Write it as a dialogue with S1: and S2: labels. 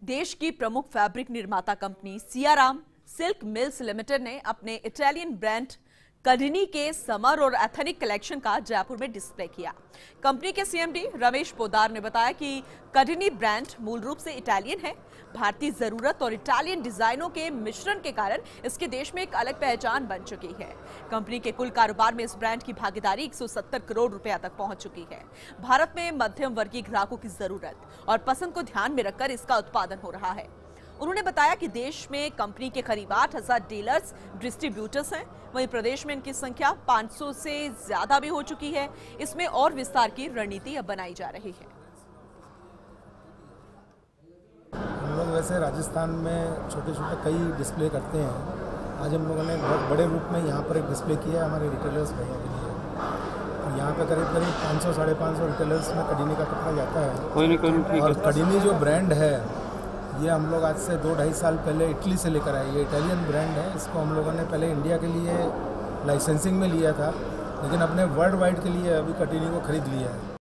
S1: देश की प्रमुख फैब्रिक निर्माता company Siyaram silk mills limited ने अपने इटालियन ब्रांड कडिनी के समर और एथनिक कलेक्शन का जयपुर में डिस्प्ले किया। कंपनी के सीएमडी रमेश पोदार ने बताया कि कडिनी ब्रांड मूल रूप से इटालियन है। भारतीय जरूरत और इटालियन डिजाइनों के मिश्रण के कारण इसके देश में एक अलग पहचान बन चुकी है। कंपनी के कुल कारोबार में इस ब्रांड की भागीदारी 170 करोड़ रुपया तक पहुंच चुकी है। भारत में मध्यम वर्गीय ग्राहकों की जरूरत और पसंद को ध्यान में रखकर इसका उत्पादन हो रहा है। उन्होंने बताया कि देश में कंपनी के करीब 8,000 डीलर्स डिस्ट्रीब्यूटर्स हैं। वहीं प्रदेश में इनकी संख्या 500 से ज्यादा भी हो चुकी है। इसमें और विस्तार की रणनीति अब बनाई जा रही है।
S2: हम लोग वैसे राजस्थान में छोटे छोटे कई डिस्प्ले करते हैं। आज हम लोगों ने बहुत बड़े रूप में यहाँ पर एक डिस्प्ले किया है हमारे रिटेलर्स भाइयों के लिए। और यहाँ पे करीब 500 साढ़े 500 रिटेलर्स में कडिनी का कपड़ा जाता है। और कडिनी जो ब्रांड है ये हम लोग आज से 2-2.5 साल पहले इटली से लेकर आए। ये इटालियन ब्रांड है। इसको हम लोगों ने पहले इंडिया के लिए लाइसेंसिंग में लिया था, लेकिन अपने वर्ल्ड वाइड के लिए अभी कडिनी को खरीद लिया है।